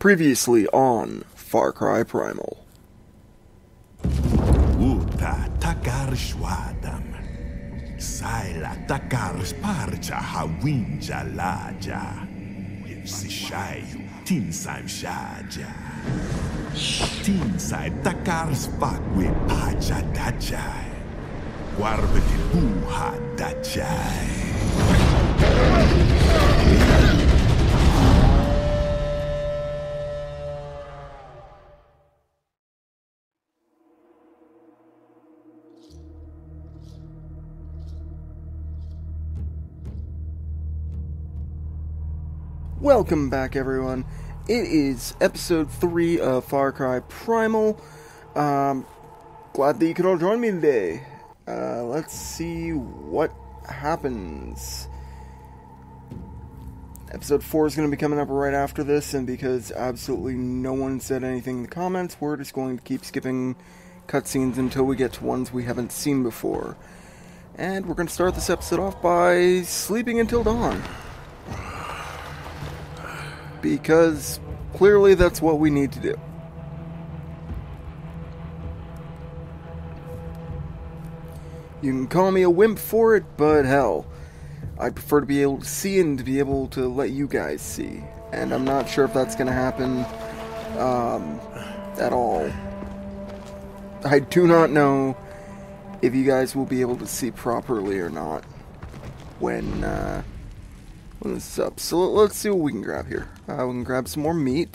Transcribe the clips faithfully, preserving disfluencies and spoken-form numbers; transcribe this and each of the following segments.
Previously on Far Cry Primal. Uta takar shwadam. Saila takar sparcha hawinja laja. Sishayu tinsaim shaja. Tinsai takar spakwe paja dajai. Warbeti buha dajai. Welcome back, everyone. It is episode three of Far Cry Primal. Um, glad that you could all join me today. Uh, let's see what happens. Episode four is going to be coming up right after this, and because absolutely no one said anything in the comments, we're just going to keep skipping cutscenes until we get to ones we haven't seen before. And we're going to start this episode off by sleeping until dawn. Because clearly that's what we need to do. You can call me a wimp for it, but hell, I prefer to be able to see and to be able to let you guys see. And I'm not sure if that's going to happen um, at all. I do not know if you guys will be able to see properly or not when... Uh, When this is up. So let's see what we can grab here. Uh, we can grab some more meat.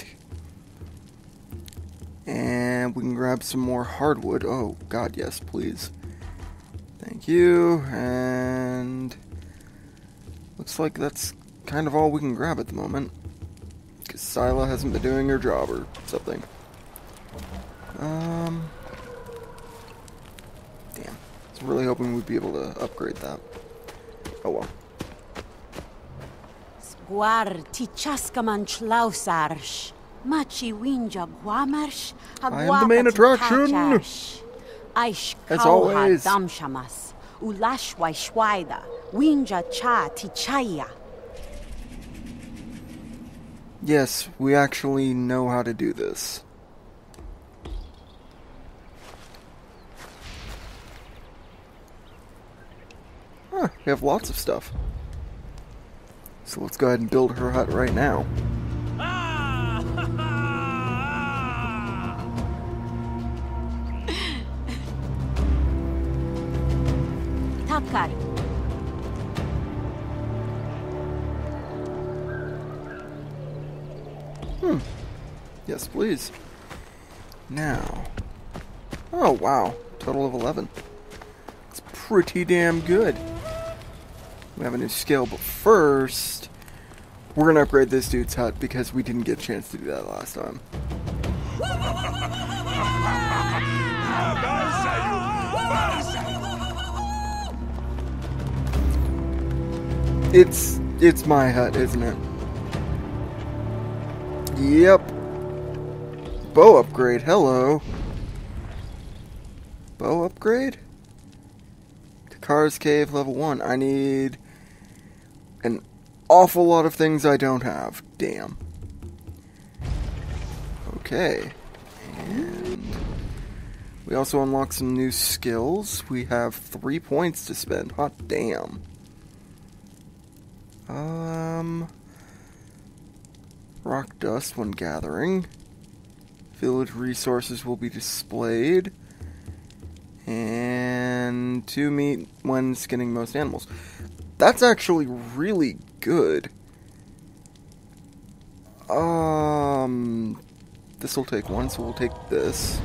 And we can grab some more hardwood. Oh, God, yes, please. Thank you. And looks like that's kind of all we can grab at the moment. Because Sila hasn't been doing her job or something. Um. Damn. I was really hoping we'd be able to upgrade that. Oh well. Guar ti chaskaman chlausarsh. Machi winja guamarsh. I am the main attraction. Aish As always. Damshamas. Ulash waishwaida. Winja cha ti chaya. Yes, we actually know how to do this. Huh, we have lots of stuff. So let's go ahead and build her hut right now. Takar. Hmm. Yes, please. Now. Oh, wow. Total of eleven. It's pretty damn good. We have a new skill, but first, we're going to upgrade this dude's hut because we didn't get a chance to do that last time. It's, it's my hut, isn't it? Yep. Bow upgrade, hello. Bow upgrade? Takar's Cave, level one. I need an awful lot of things I don't have. Damn. Okay. And we also unlock some new skills. We have three points to spend. Hot damn. Um... Rock dust when gathering. Village resources will be displayed. And two meat when skinning most animals. That's actually really good. Um, this will take one, so we'll take this.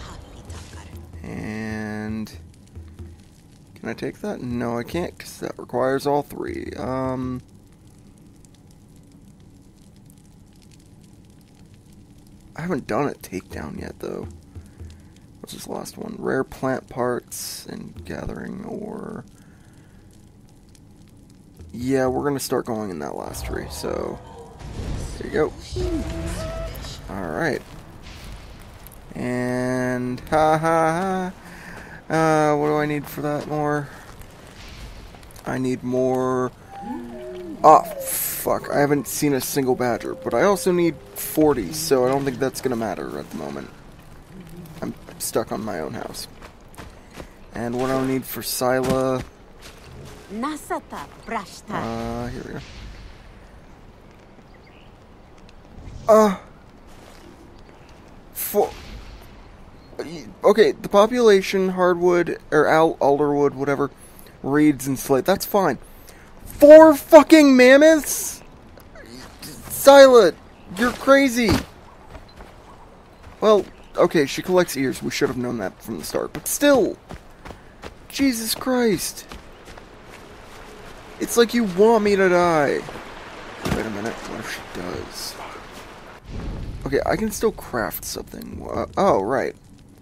And can I take that? No, I can't, because that requires all three. Um, I haven't done a takedown yet, though. What's this last one? Rare plant parts and gathering ore. Yeah, we're going to start going in that last tree, so there you go. Alright. And ha ha ha. Uh, what do I need for that more? I need more. Oh, fuck. I haven't seen a single badger, but I also need forty, so I don't think that's gonna matter at the moment. I'm stuck on my own house. And what do I need for Sila? Nasata brashta. Uh, here we go. Uh, for, okay, the population, hardwood, or al alderwood, whatever, reeds and slate, that's fine. Four fucking mammoths? Sila, you're crazy. Well, okay, she collects ears, we should have known that from the start, but still. Jesus Christ. It's like you want me to die. Wait a minute, what if she does? Okay, I can still craft something. Uh, oh, right.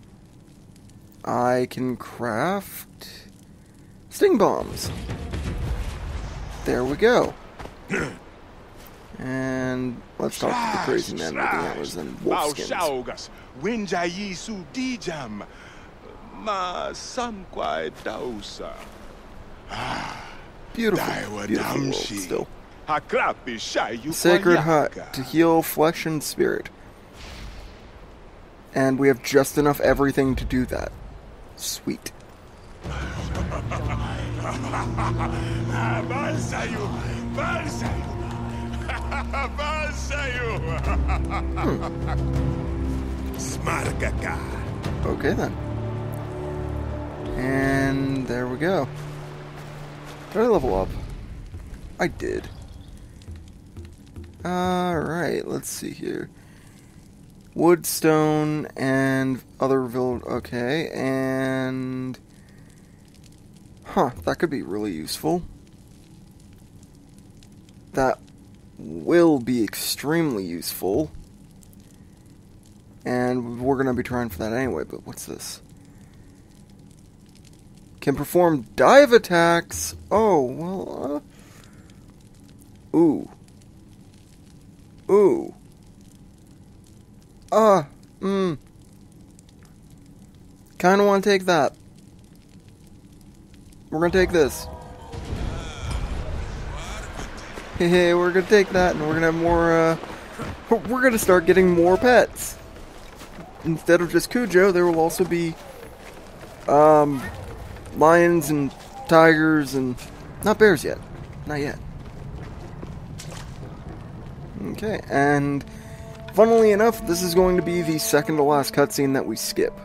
I can craft sting bombs. There we go. And let's talk to the crazy man with the antlers and wolf skins. Beautiful, beautiful world still. Sacred hut to heal flesh and spirit. And we have just enough everything to do that. Sweet. Hmm. Okay then. And there we go. Did I level up? I did. Alright, let's see here. Wood, stone, and other village. Okay, and. Huh, that could be really useful. That will be extremely useful. And we're going to be trying for that anyway, but what's this? Can perform dive attacks. Oh, well, uh... Ooh. Ooh. Ah, uh, mmm. Kinda wanna take that. We're gonna take this. Hey, hey, we're gonna take that, and we're gonna have more, uh... We're gonna start getting more pets. Instead of just Cujo, there will also be, um... lions and tigers and... Not bears yet. Not yet. Okay, and... funnily enough, this is going to be the second to last cutscene that we skip.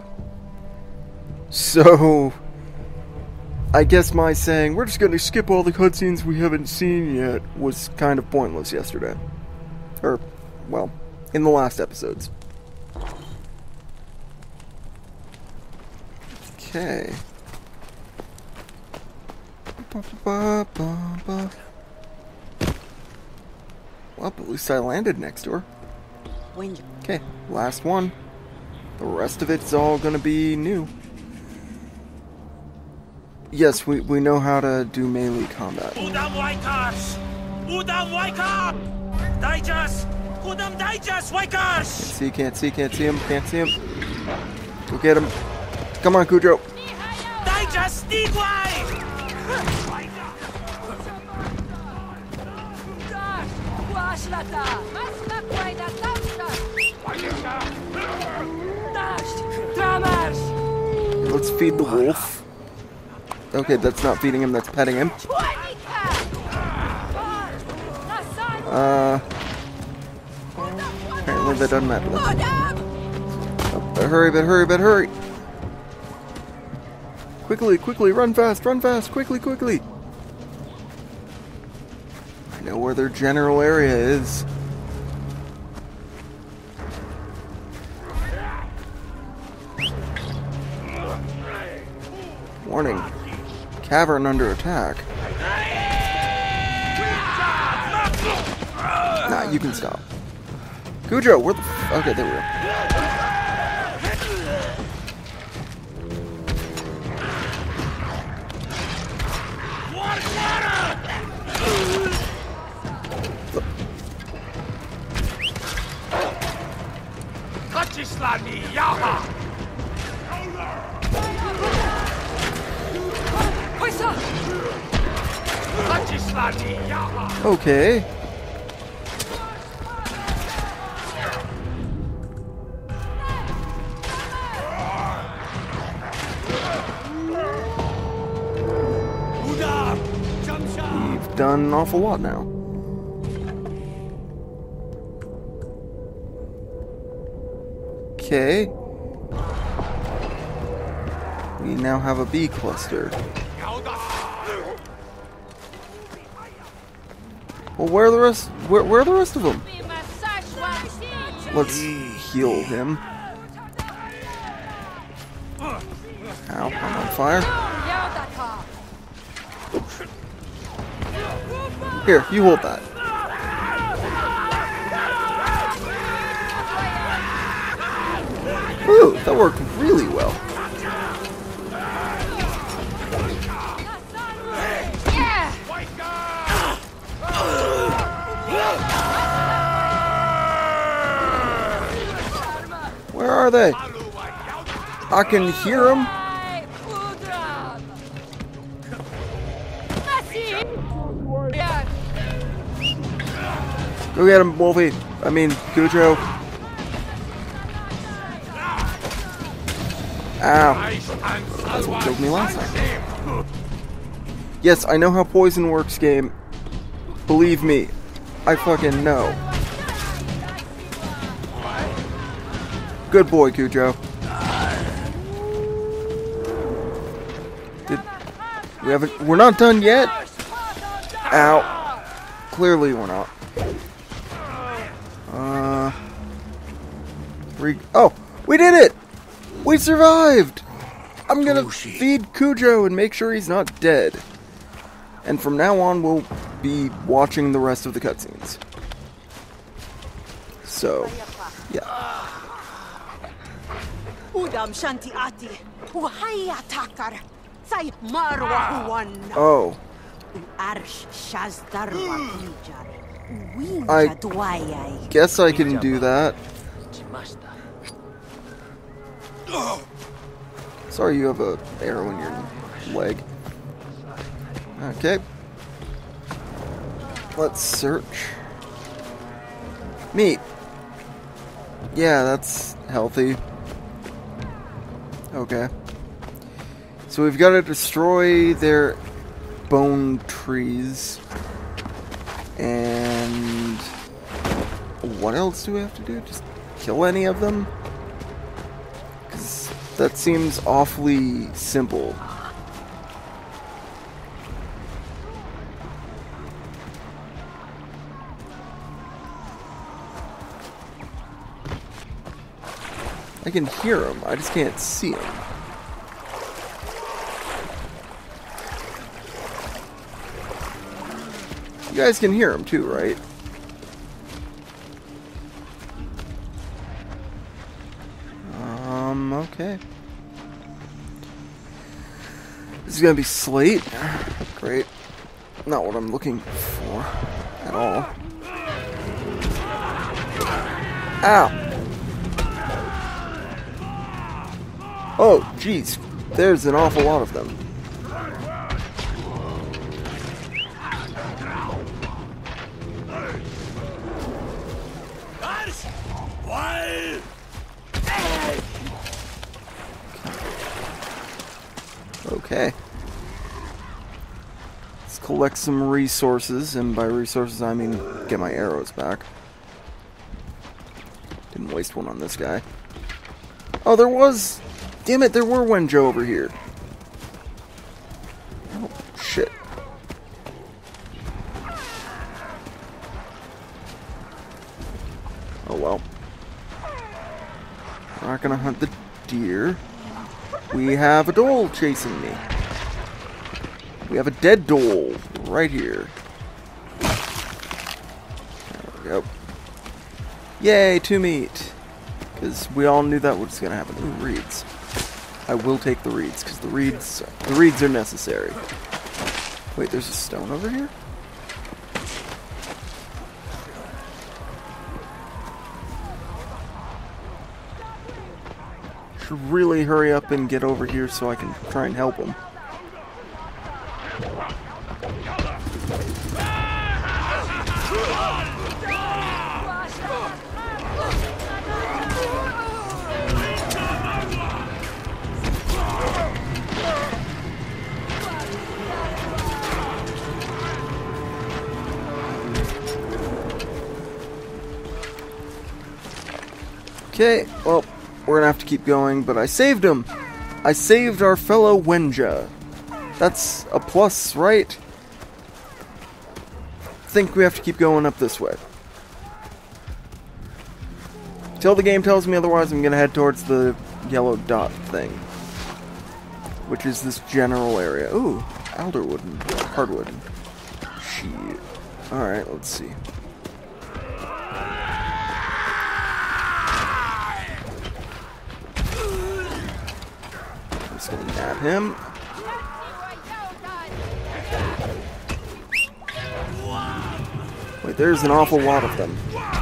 So... I guess my saying, we're just going to skip all the cutscenes we haven't seen yet, was kind of pointless yesterday. Or, well, in the last episodes. Okay. Well, at least I landed next door. Okay, last one. The rest of it's all gonna be new. Yes, we, we know how to do melee combat. Can't see, can't see, can't see him, can't see him. Go get him. Come on, Cujo. Let's feed the wolf. Okay, that's not feeding him, that's petting him. Uh... Apparently that doesn't matter. Oh, better hurry, better hurry, better hurry! Quickly, quickly, run fast, run fast, quickly, quickly! I know where their general area is. Warning. Cavern under attack. Nah, you can stop. Cujo, where the f- okay, there we go. Okay. done an awful lot now. Okay. We now have a bee cluster. Well, where are the rest? Where, where are the rest of them? Let's heal him. Ow, I'm on fire. Here, you hold that. Ooh, that worked really well. Where are they? I can hear them. Go get him, Wolfie. I mean, Cujo. Ow. That's what killed me last time. Yes, I know how poison works, game. Believe me. I fucking know. Good boy, Cujo. Did we haven't? We're not done yet. Ow. Clearly, we're not. Uh. Re oh, we did it! We survived. I'm gonna feed Cujo and make sure he's not dead. And from now on, we'll be watching the rest of the cutscenes. So, yeah. Oh. I guess I can do that. Sorry, you have a arrow in your leg. Okay. Let's search. Meat. Yeah, that's healthy. Okay. So we've got to destroy their bone trees. And what else do we have to do? Just kill any of them? Because that seems awfully simple. I can hear them, I just can't see them. You guys can hear them too, right? Um, okay. This is gonna be Slate. Great. Not what I'm looking for at all. Ow! Oh, jeez. There's an awful lot of them. Okay. Let's collect some resources, and by resources I mean get my arrows back. Didn't waste one on this guy. Oh, there was... Damn it, there were Wenjo over here. Oh, shit. Oh well. We're not gonna hunt the deer. We have a dole chasing me. We have a dead dole right here. There we go. Yay, two meat. Because we all knew that was gonna happen. Ooh, reeds. I will take the reeds, because the reeds, the reeds are necessary. Wait, there's a stone over here? Should really hurry up and get over here so I can try and help him. Okay, well, we're gonna have to keep going, but I saved him! I saved our fellow Wenja. That's a plus, right? I think we have to keep going up this way. Till the game tells me otherwise, I'm gonna head towards the yellow dot thing. Which is this general area. Ooh, alderwood and hardwood. Shit. Alright, let's see. Just gonna nab him. Wait, there's an awful lot of them.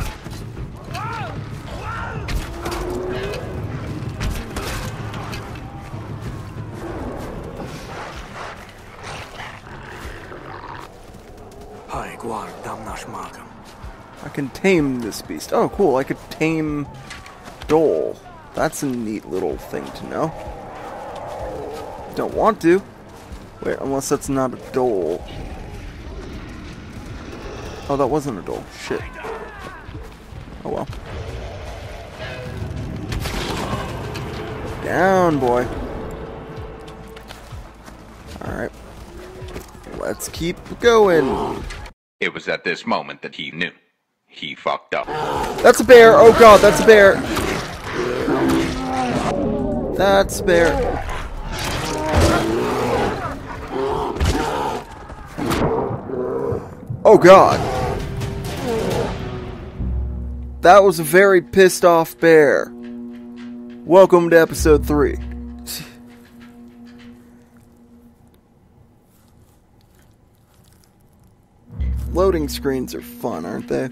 I can tame this beast. Oh, cool. I could tame Dole. That's a neat little thing to know. Don't want to. Wait, unless that's not a Dole. Oh, that wasn't a Dole. Shit. Oh well. Down, boy. Alright. Let's keep going. It was at this moment that he knew. He fucked up. That's a bear! Oh god, that's a bear! That's a bear. Oh god. That was a very pissed off bear. Welcome to episode three. Loading screens are fun, aren't they?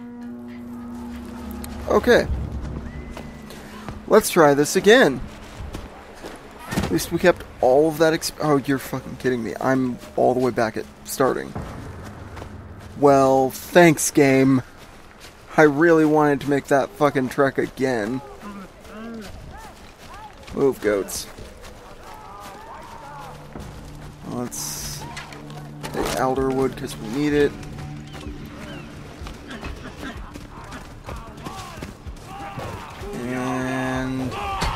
Okay. Let's try this again. At least we kept all of that exp- Oh, you're fucking kidding me. I'm all the way back at starting. Well, thanks, game. I really wanted to make that fucking trek again. Move, goats. Let's take alderwood because we need it. And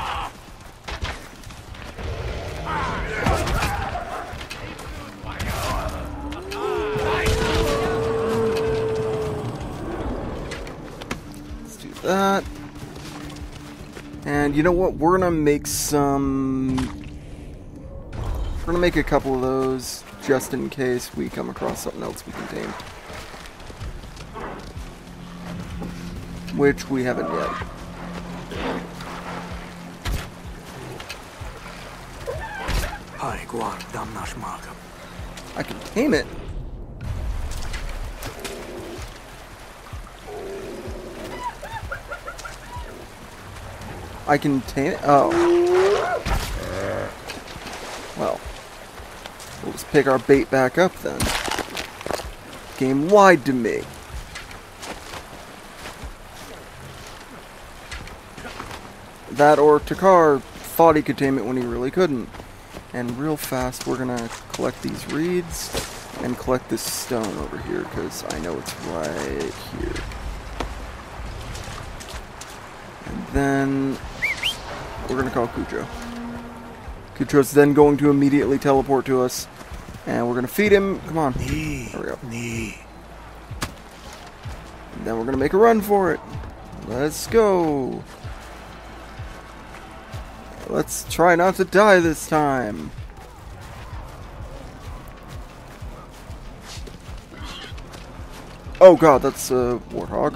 let's do that. And you know what? We're gonna make some. We're gonna make a couple of those just in case we come across something else we can tame. Which we haven't yet. I can tame it. I can tame it? Oh. Well. We'll just pick our bait back up then. Game lied to me. That or Takar thought he could tame it when he really couldn't. And real fast, we're gonna collect these reeds and collect this stone over here, because I know it's right here. And then we're gonna call Kucho. Kucho's then going to immediately teleport to us, and we're gonna feed him. Come on. There we go. And then we're gonna make a run for it. Let's go. Let's try not to die this time. Oh god, that's a warthog.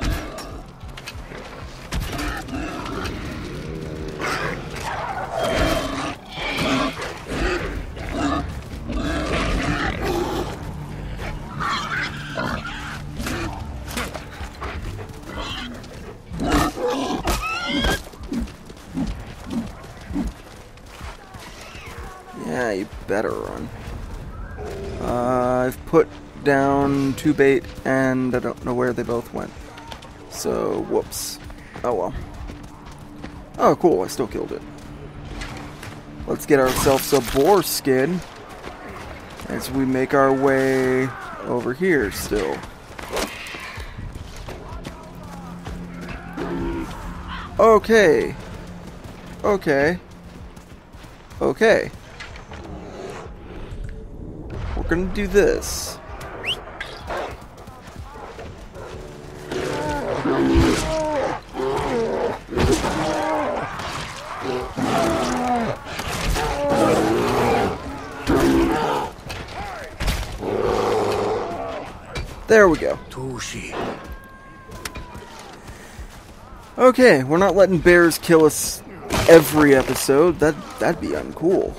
Yeah, you better run. Uh, I've put down two bait, and I don't know where they both went. So, whoops. Oh well. Oh, cool, I still killed it. Let's get ourselves a boar skin as we make our way over here still. Okay. Okay. Okay. We're gonna do this. There we go. Okay, we're not letting bears kill us every episode. That that'd be uncool.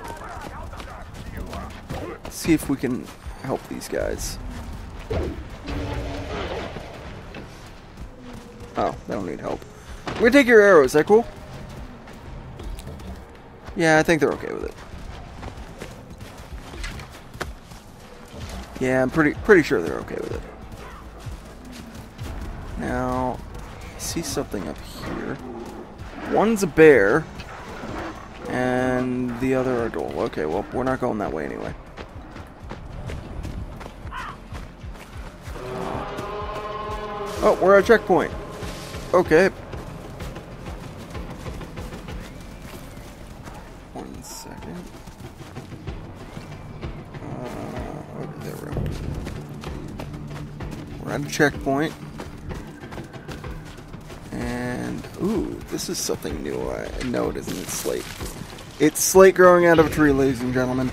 Let's see if we can help these guys. Oh, they don't need help. I'm gonna take your arrows. Is that cool? Yeah, I think they're okay with it. Yeah, I'm pretty pretty sure they're okay with it. Now, I see something up here. One's a bear, and the other a dole. Okay, well, we're not going that way anyway. Oh, we're at a checkpoint. Okay. One second. Uh, okay, there we go. We're at a checkpoint. And, ooh, this is something new. I know it isn't. It's slate. It's slate growing out of a tree, ladies and gentlemen.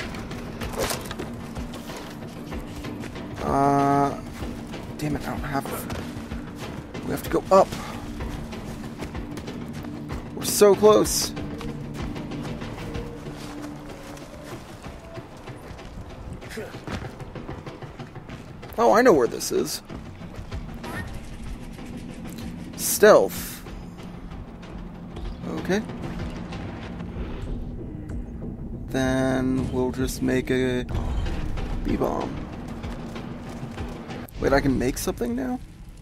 Uh, damn it, I don't have it. We have to go up. We're so close. Oh, I know where this is. Stealth. Okay. Then we'll just make a bee-bomb. Wait, I can make something now?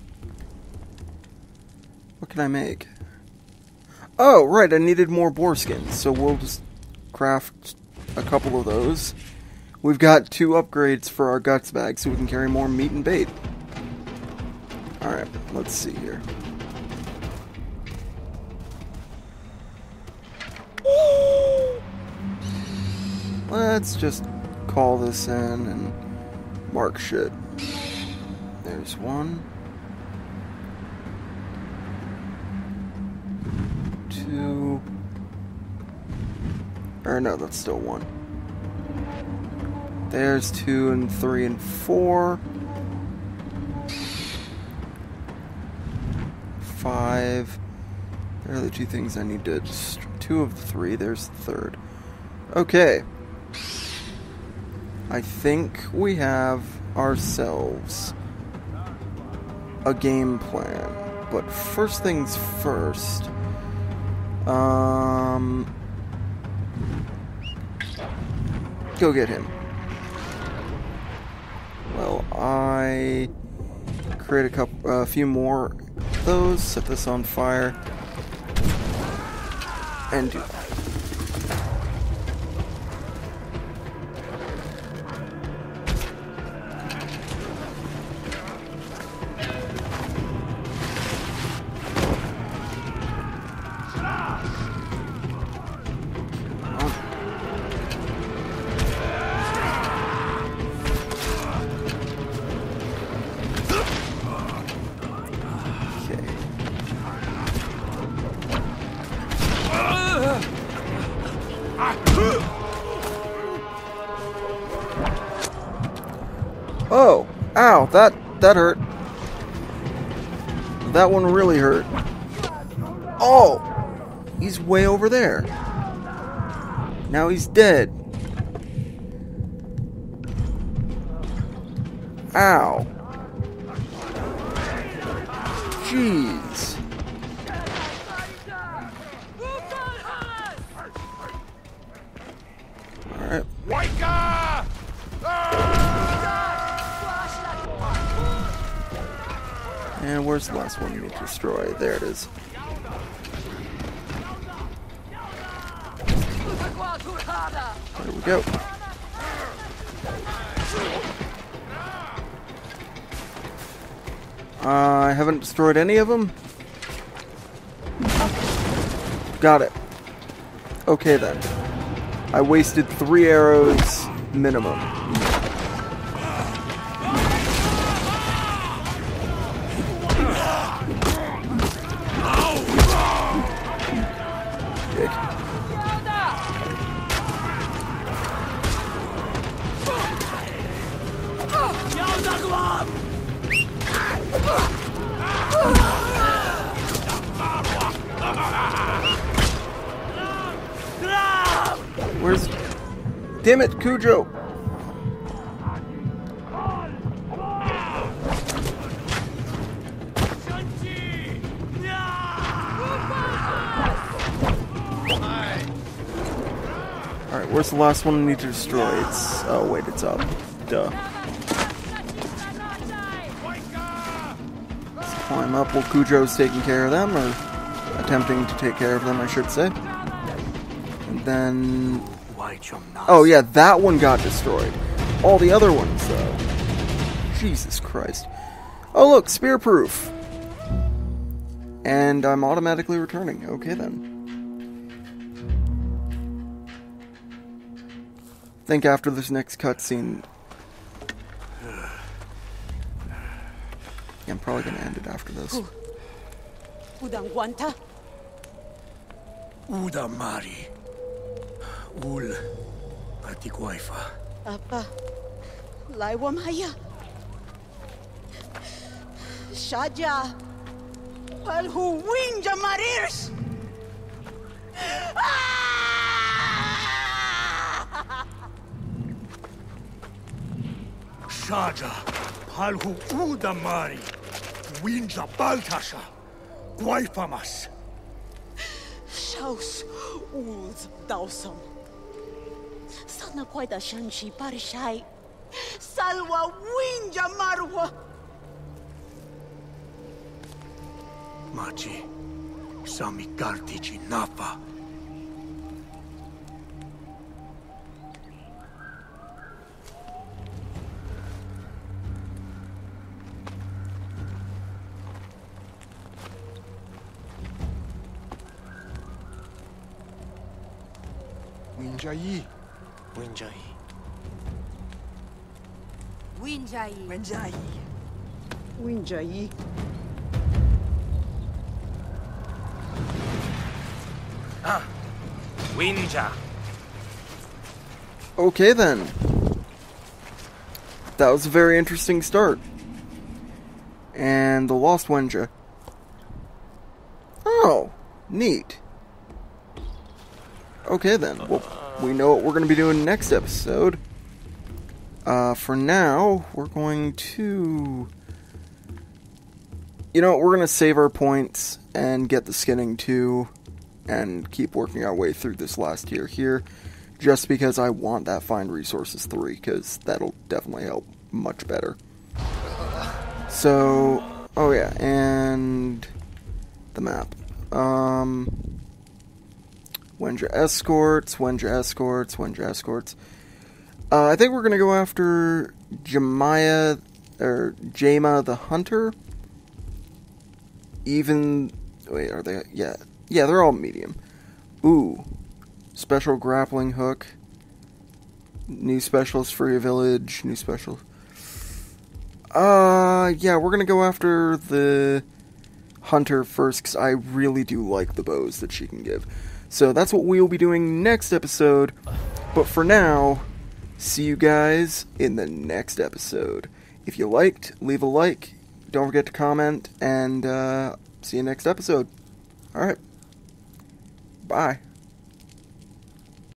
What can I make? Oh, right, I needed more boar skins, so we'll just craft a couple of those. We've got two upgrades for our guts bag, so we can carry more meat and bait. Alright, let's see here. Let's just call this in and mark shit. There's one. Two. Or no, that's still one. There's two and three and four. Five. There are the two things I need to just... Two of the three. There's the third. Okay. I think we have ourselves a game plan. But first things first. Um... Go get him. Well, I create a couple, a uh, few more of those. Set this on fire, and do that. Oh, ow, that, that hurt. That one really hurt. Oh, he's way over there. Now he's dead. Ow. Jeez. Alright. And where's the last one we need to destroy? There it is. There we go. Uh, I haven't destroyed any of them. Got it. Okay then. I wasted three arrows minimum. Dick. Where's... Damn it, Cujo! Alright, where's the last one I need to destroy? It's... Oh, wait, it's up. Duh. Let's climb up while Cujo's taking care of them, or attempting to take care of them, I should say. And then... Oh yeah, that one got destroyed. All the other ones, though. Jesus Christ. Oh look, spear proof. And I'm automatically returning. Okay then. I think after this next cutscene... Yeah, I'm probably gonna end it after this. Udang guanta? Uda Mari. Ul. Atiguaifa. Apa. Laiwa Maya. Shaja. Palhu winja marirs. Shaja. Palhu Uda Mari. Winja Baltasha. Guaifamas. Shaus. Ulz dausam. Sana quaida shanshi parishai. Salwa winja marwa. Machi. Sami Kartichi Napa. Winjai. Winjai. Winjai. Winjai. Winjai. Ah. Winja. Okay then. That was a very interesting start. And the Lost Wenja. Oh, neat. Okay then, well, we know what we're going to be doing next episode. Uh, for now, we're going to... You know what, we're going to save our points and get the skinning too, and keep working our way through this last tier here, just because I want that Find Resources three, because that'll definitely help much better. So, oh yeah, and the map. Um... Wenja Escorts, Wenja Escorts, Wenja Escorts. Uh, I think we're gonna go after Jemaya, or Jama the Hunter. Even, wait, are they, yeah, yeah, they're all medium. Ooh, special grappling hook. New specials for your village, new special. Uh, yeah, we're gonna go after the Hunter first, because I really do like the bows that she can give. So that's what we'll be doing next episode. But for now, see you guys in the next episode. If you liked, leave a like. Don't forget to comment. And uh, see you next episode. Alright. Bye.